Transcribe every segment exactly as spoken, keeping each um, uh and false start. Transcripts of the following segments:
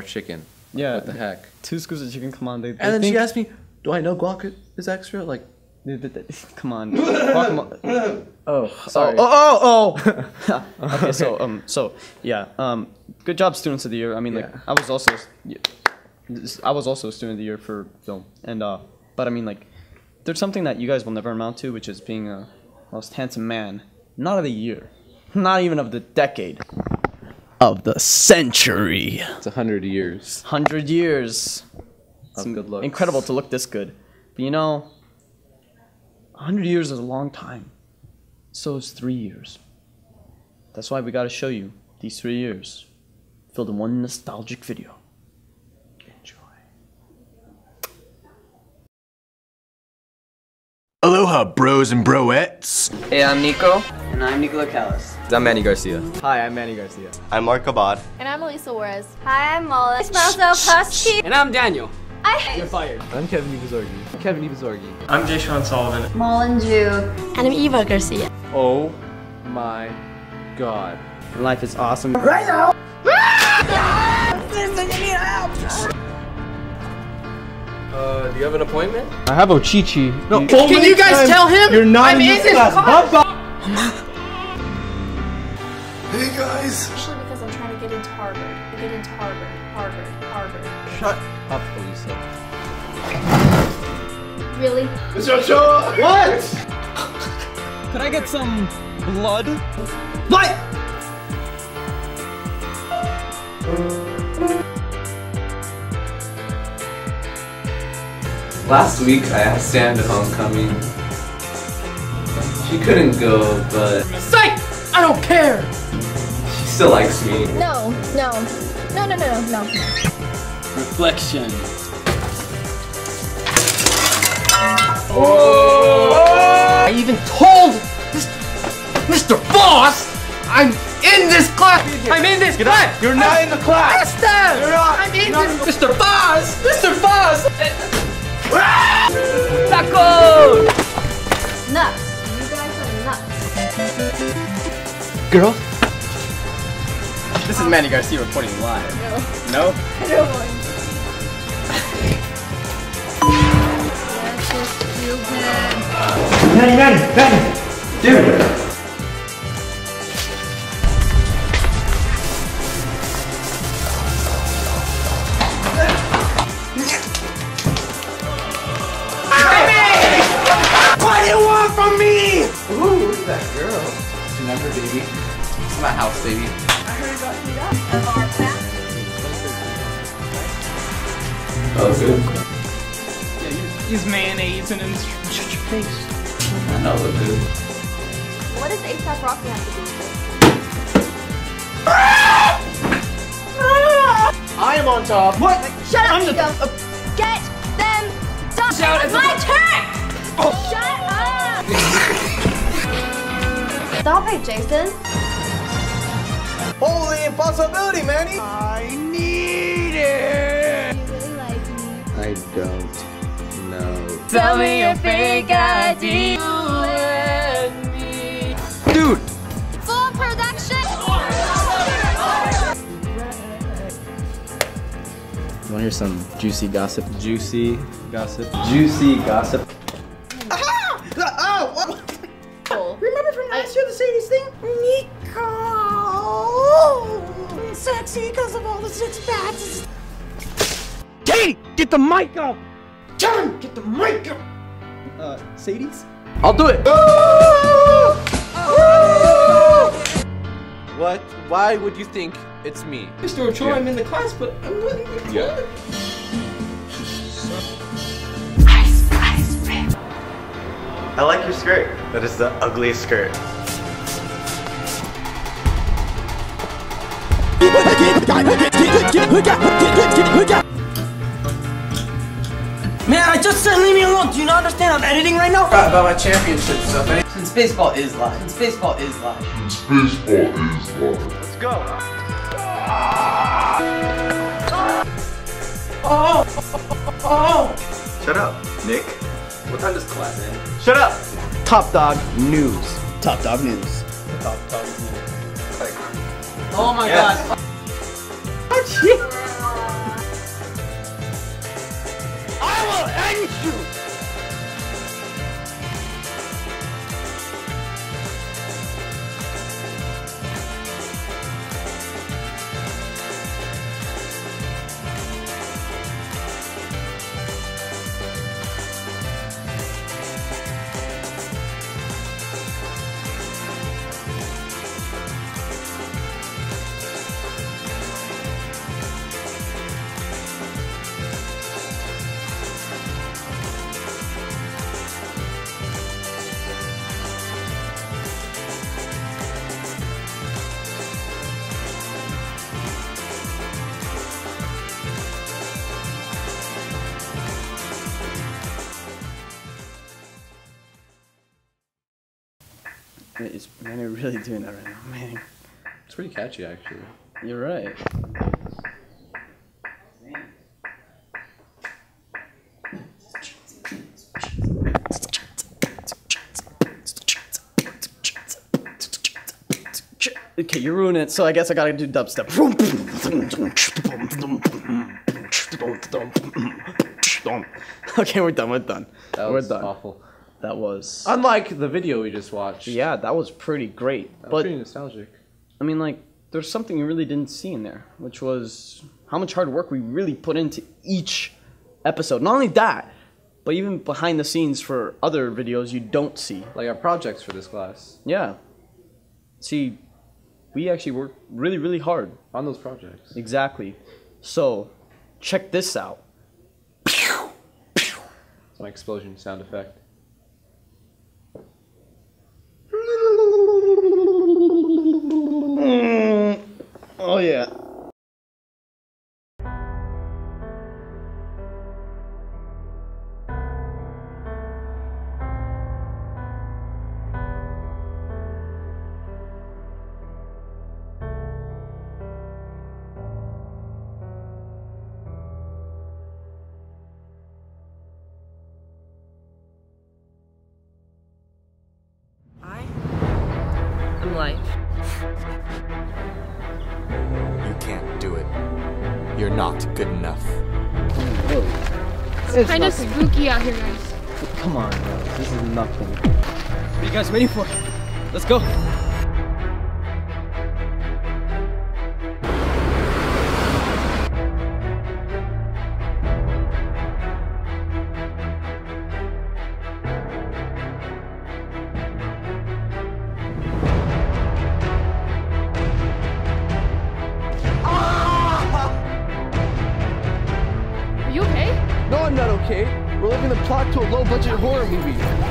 chicken. Yeah. What the heck? Two scoops of chicken. Come on, they. they and then think... she asked me, "Do I know guac is extra?" Like, come on. Guacamole. Oh, sorry. Oh, oh, oh. oh. Okay, so um, so yeah, um, good job, students of the year. I mean, like, Yeah. I was also, I was also a student of the year for film, and uh, but I mean, like, there's something that you guys will never amount to, which is being a most handsome man, not of the year, not even of the decade, of the century. It's a hundred years. Hundred years. Of It's good looks. incredible to look this good, but you know, a hundred years is a long time. So is three years. That's why we gotta show you these three years, filled in one nostalgic video. Enjoy. Aloha, bros and broettes. Hey, I'm Nico. And I'm Nicolas Callas. I'm Manny Garcia. Hi, I'm Manny Garcia. I'm Mark Abad. And I'm Elisa Juarez. Hi, I'm Mola. I smell so husky. And I'm Daniel. I You're fired. I'm Kevin Dehbozorgi. Kevin Dehbozorgi. I'm Jayshawn Sullivan. Mola Jew. And I'm Eva Garcia. Oh my God. Life is awesome. Right now! Uh, do you have an appointment? I have Ochichi. No, Can you guys tell him? You're not I'm in in this this class. class. Bye-bye. Hey guys. Especially because I'm trying to get into Harvard. Get into Harvard. Harvard. Harvard. Shut up, Elisa. Really? Mister Ochoa. What? Could I get some blood? What? Last week I asked Sam to homecoming. She couldn't go, but Psych! I don't care! she still likes me. No, no. No, no, no, no, no. Reflection. Oh! I even told Mister Boss I'm in this class! I'm in this class! You're not in the class. Esther! You're not. I'm in You're this! not. Mister Boss! Mister Boss! Taco! Nuts. You guys are nuts. Girl? This is Manny Garcia reporting live. No? I don't want to. Manny, Manny, Manny. Dude. What do you want from me? Ooh, look at that girl. Remember, baby? It's my house, baby. I heard about you up of our family. Oh, good. Yeah, you use mayonnaise and then shut your face. I know, look good. What does ASAP Rocky have to do with this? I am on top. What? Shut up, Nico! Get them done! Shout at My the- turn! Shut up! Stop it, Jason. Holy impossibility, Manny. I need it. You really like me. I don't know. Tell me your fake I D. Dude! Full production! You wanna hear some juicy gossip? Juicy gossip. Juicy gossip. Ah! Oh, what? Remember from last year the Sadie's thing? Nico! Sexy because of all the six packs. Katie, get the mic up! John, get the mic up! Uh, Sadie's? I'll do it! What? Why would you think it's me? Mister Ochoa, Yeah. I'm in the class, but I'm not in the class. Yeah. I like your skirt. That is the ugliest skirt. Man, I just said leave me alone. Do you not understand? I'm editing right now. About my championship stuff. Since baseball is live. Since baseball is live. Let's go. Oh! Oh! Shut up, Nick. What time does class end? Shut up. Top Dog News. Top Dog News. Top, top, Oh my Yes. god. will end you! Wait, is Manny really doing that right now? Manny. It's pretty catchy, actually. You're right. Okay, you ruined it, so I guess I gotta do dubstep. Okay, we're done, we're done. That we're was done. awful. That was... Unlike the video we just watched. Yeah, that was pretty great. That was but, pretty nostalgic. I mean, like, there's something you really didn't see in there, which was how much hard work we really put into each episode. Not only that, but even behind the scenes for other videos you don't see. Like our projects for this class. Yeah. See, we actually worked really, really hard. On those projects. Exactly. So, check this out. It's my explosion sound effect. Oh yeah. I am life. You can't do it. You're not good enough. It's kind of spooky out here, guys. Come on, bro. This is nothing. What are you guys waiting for? Let's go. Are you okay? No, I'm not okay. We're living the plot to a low-budget horror movie.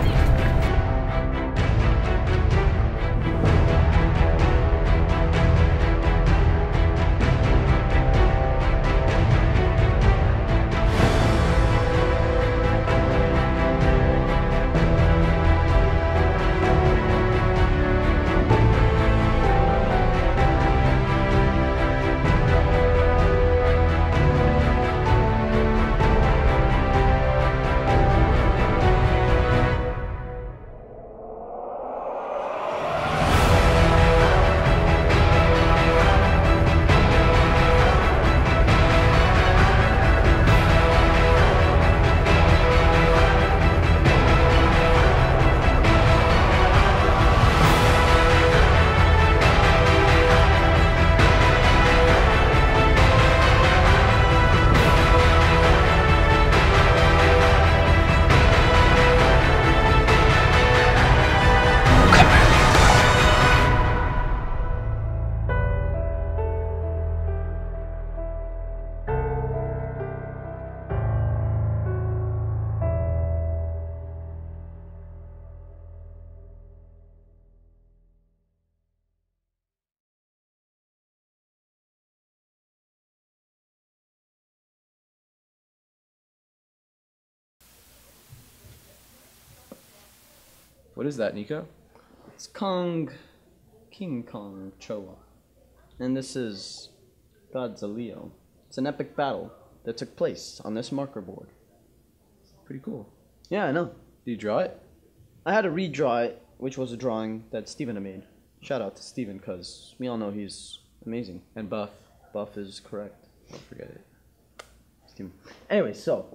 What is that, Nico? It's Kong, King Kong Ochoa. And this is Godzilla. It's an epic battle that took place on this marker board. Pretty cool. Yeah, I know. Did you draw it? I had to redraw it, which was a drawing that Steven had made. Shout out to Steven, because we all know he's amazing. And Buff. Buff is correct. Don't forget it. Steven. Anyway, so,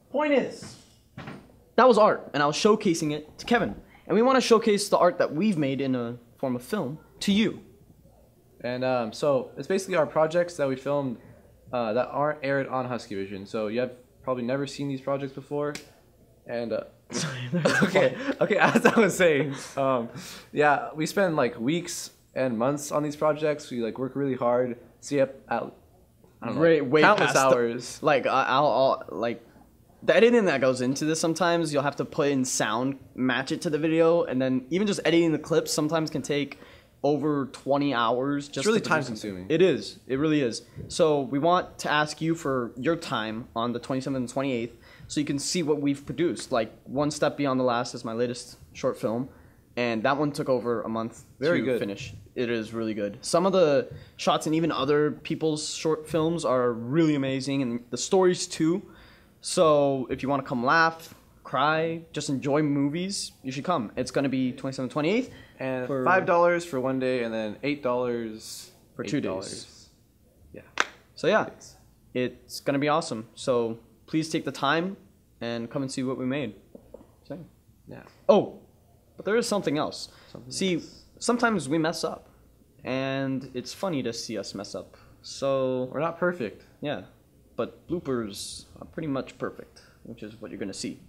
Point is, that was art, and I was showcasing it to Kevin. And we want to showcase the art that we've made in a form of film to you. And um, so it's basically our projects that we filmed uh, that aren't aired on Husky Vision. So you have probably never seen these projects before. And uh, okay, okay. As I was saying, um, yeah, we spend like weeks and months on these projects. We like work really hard. See up at I don't know, Way, way countless past hours. The, like I- I'll, I'll like the editing that goes into this. Sometimes you'll have to put in sound, match it to the video, and then even just editing the clips sometimes can take over twenty hours. Just It's really to time produce consuming. something. It is. It really is. So we want to ask you for your time on the twenty-seventh and twenty-eighth, so you can see what we've produced. Like One Step Beyond the Last is my latest short film, and that one took over a month Very to good. finish. It is really good. Some of the shots and even other people's short films are really amazing, and the stories too. So if you want to come laugh, cry, just enjoy movies, you should come. It's going to be twenty-seventh, twenty-eighth. And for- five dollars for one day, and then eight dollars For two days. Yeah. So yeah, it's going to be awesome. So please take the time and come and see what we made. So, Yeah. oh, but there is something else. Something see, else. sometimes we mess up, and it's funny to see us mess up. So We're not perfect. yeah, but bloopers are pretty much perfect, which is what you're going to see.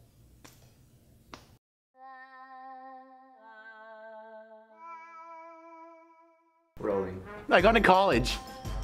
Rolling. I gone to college.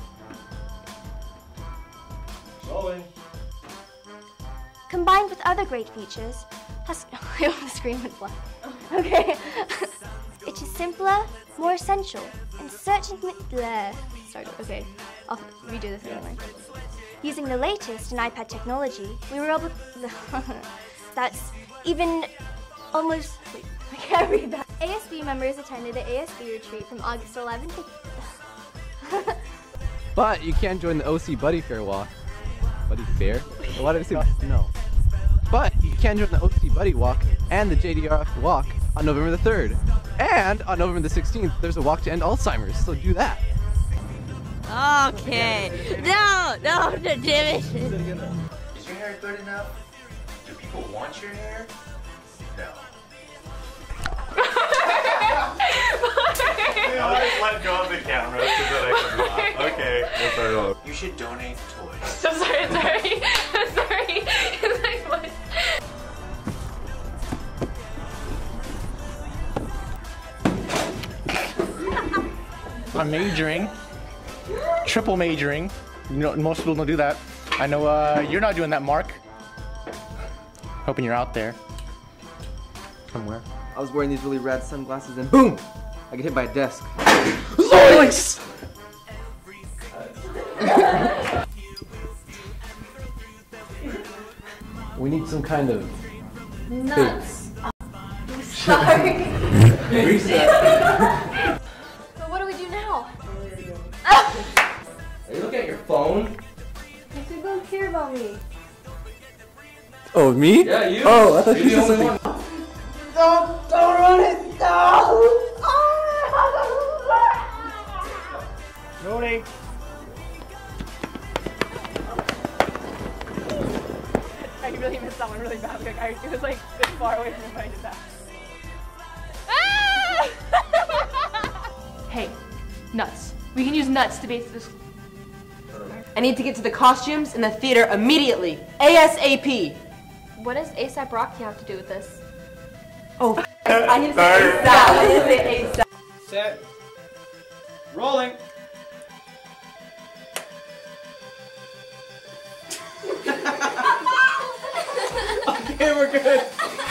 Combined with other great features, Husky. The screen went black. Okay. It is simpler, more essential, and certainly. Bleh. Sorry. Okay. I'll redo this anyway. Using the latest in iPad technology, we were able. That's even almost. Wait, I can't read that. A S B members attended the A S B retreat from August eleventh to. But you can join the O C Buddy Fair walk. Buddy Fair? Why did I say no? But you can join the O C Buddy walk and the J D R F walk on November the third. And on November the sixteenth, there's a walk to end Alzheimer's, so do that. Okay. No, no, no, damn it. Is your hair good enough? Do people want your hair? No. I'll just let go of the camera so that I can laugh. Okay, we'll start off. You should donate toys. I'm sorry, I'm sorry. I'm sorry. It's like, what? I'm majoring. Triple majoring. You know, most people don't do that. I know uh, you're not doing that, Mark. Hoping you're out there. Somewhere. I was wearing these really rad sunglasses and boom! I get hit by a desk. Zoinks! We need some kind of Nuts. Sorry. reset. But what do we do now? Are you looking at your phone? You don't care about me. Oh, me? Yeah, you. Oh, I thought You're you the said only something. one. Don't, don't run it! No! Rolling. I really missed that one really badly. Like, I, it was like this far away from me when I did that. Hey, nuts. We can use nuts to base this. I need to get to the costumes in the theater immediately. ASAP. What does ASAP Rocky have to do with this? Oh, I need to say ASAP. I need to say ASAP. Set. Rolling. Okay, we're good.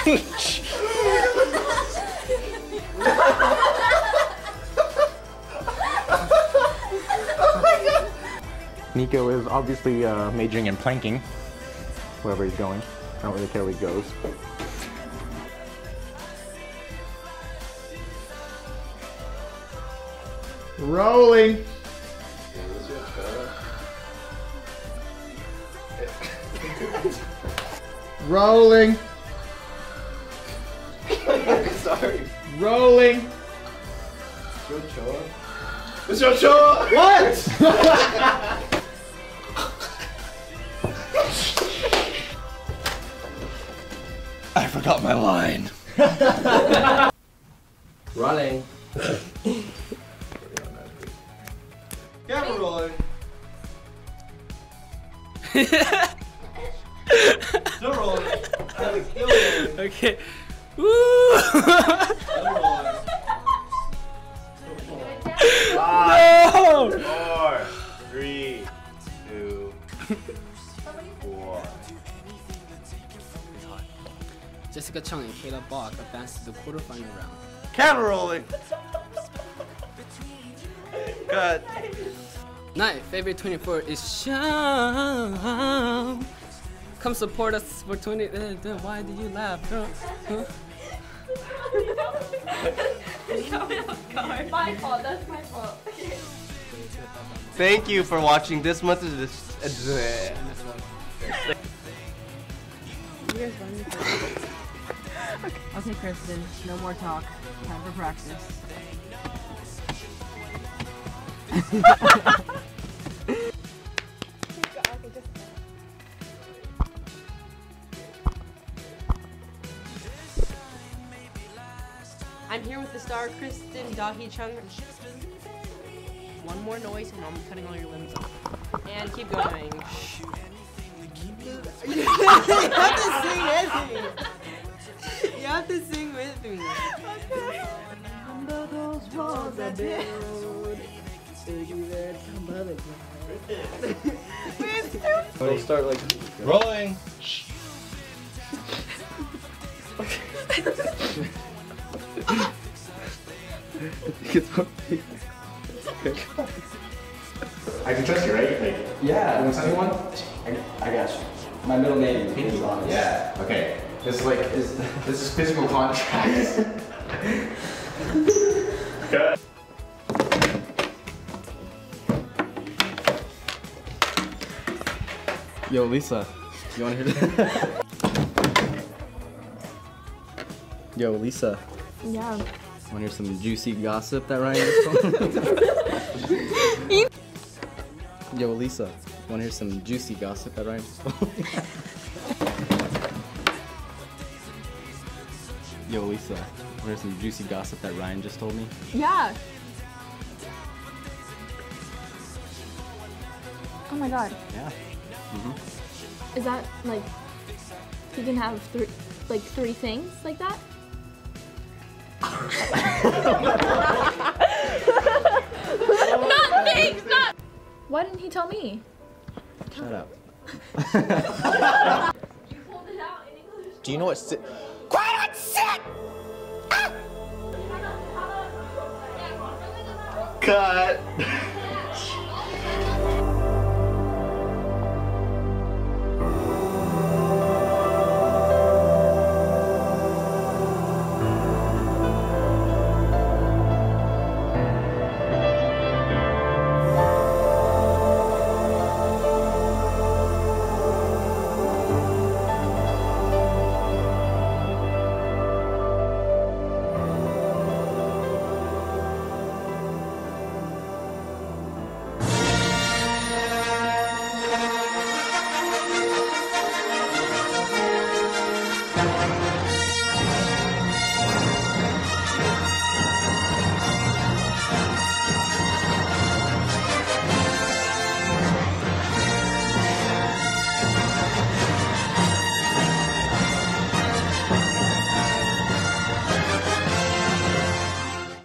Nico is obviously uh, majoring in planking, wherever he's going. I don't really care where he goes. Rolling. Rolling. Sorry. Rolling. Ochoa. It's Ochoa. What? forgot my line. Rolling. Camera rolling. Still rolling. Alex, still rolling. Okay. Woo! Five, four, three, two, one. Jessica Chung and Kayla Bach advanced to the quarterfinal round. Camera rolling. Good. Night, favorite twenty-four is Sean. Come support us for twenty. Uh, why did you laugh, girl? Huh? My fault, that's my fault. Thank you for watching this month of this. Okay, Kristen, no more talk. Time for practice. I'm here with the star, Kristen Dahi Chung. One more noise and I'm cutting all your limbs off. And keep going. You have to sing with me. You have to sing with me. Okay. Under those walls I build. We'll start like rolling. I can trust you, right? Like, Yeah, when someone, I, I got you. My middle name is honest. yeah. Okay. This is like is this is physical contract. Cut. Yo, Elisa, you wanna hear this? Yo, Elisa, Yeah. wanna hear some juicy gossip that Ryan just told me? Yo, Elisa, wanna hear some juicy gossip that Ryan just told me? Yo, Elisa, wanna hear some juicy gossip that Ryan just told me? Yeah. Oh my god. Yeah. Mm-hmm. Is that like he can have three like three things like that? Not things, not. Why didn't he tell me? Shut up. Do you know what? Si Quiet, sit! Cut.